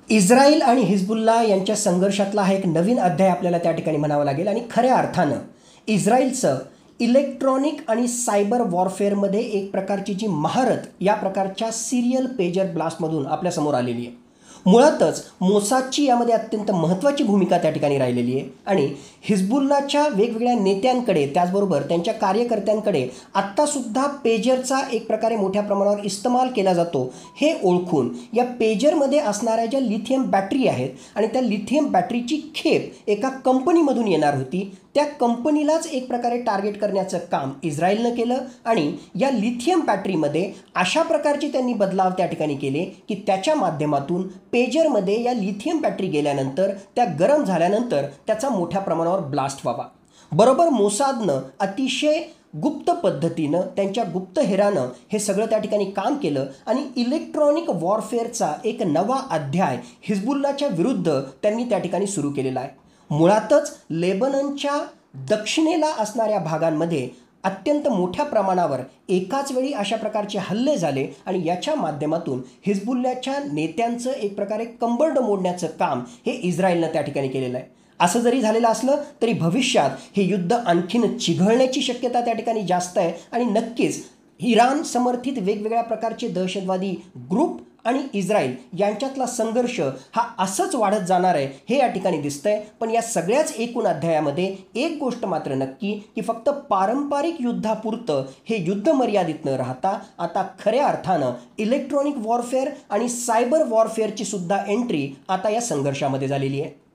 Israel आणि Hezbollah यांच्या संघर्षातला हा एक नवीन अध्याय आपल्याला त्या ठिकाणी म्हणावा लागेल आणि खऱ्या अर्थानं इस्रायलचं इलेक्ट्रॉनिक आणि सायबर वॉरफेअरमध्ये एक प्रकारची जी महारत या प्रकारच्या सिरियल पेजर ब्लास्टमधून आपल्यासमोर आलेली आहे. मुळातच मोसादची यामध्ये अत्यंत महत्त्वाची भूमिका त्या ठिकाणी राहिलेली आहे आणि हिजबुल्लाच्या वेगवेगळ्या नेत्यांकडे त्याचबरोबर त्यांच्या कार्यकर्त्यांकडे आत्तासुद्धा पेजरचा एक प्रकारे मोठ्या प्रमाणावर इस्तेमाल केला जातो हे ओळखून या पेजरमध्ये असणाऱ्या ज्या लिथियम बॅटरी आहेत आणि त्या लिथियम बॅटरीची खेप एका कंपनीमधून येणार होती, त्या कंपनीलाच एक प्रकारे टार्गेट करण्याचं काम इस्रायलनं केलं आणि या लिथियम बॅटरीमध्ये अशा प्रकारचे त्यांनी बदलाव त्या ठिकाणी केले की त्याच्या माध्यमातून पेजरमध्ये या लिथियम बॅटरी गेल्यानंतर त्या गरम झाल्यानंतर त्याचा मोठ्या प्रमाणावर ब्लास्ट व्हावा. बरोबर मोसादनं अतिशय गुप्त पद्धतीनं त्यांच्या गुप्तहेरानं हे सगळं त्या ठिकाणी काम केलं आणि इलेक्ट्रॉनिक वॉरफेअरचा एक नवा अध्याय हिजबुल्लाच्या विरुद्ध त्यांनी त्या ठिकाणी सुरू केलेला आहे. मुळातच लेबननच्या दक्षिणेला असणाऱ्या भागांमध्ये अत्यंत मोठ्या प्रमाणावर एकाच वेळी अशा प्रकारचे हल्ले झाले आणि याच्या माध्यमातून हिजबुल्लाच्या नेत्यांचं एक प्रकारे कंबरड मोडण्याचं काम हे इस्रायलनं त्या ठिकाणी केलेलं आहे. असं जरी झालेलं असलं तरी भविष्यात हे युद्ध आणखीन चिघळण्याची शक्यता त्या ठिकाणी जास्त आहे आणि नक्कीच इराण समर्थित वेगवेगळ्या प्रकारचे दहशतवादी ग्रुप आणि इस्रायल यांच्यातला संघर्ष हा असंच वाढत जाणार आहे हे या ठिकाणी दिसतंय. पण या सगळ्याच एकूण अध्यायामध्ये एक गोष्ट मात्र नक्की की फक्त पारंपरिक युद्धापुरतं हे युद्ध मर्यादित न राहता आता खऱ्या अर्थानं इलेक्ट्रॉनिक वॉरफेअर आणि सायबर वॉरफेअरची सुद्धा एंट्री आता या संघर्षामध्ये झालेली आहे.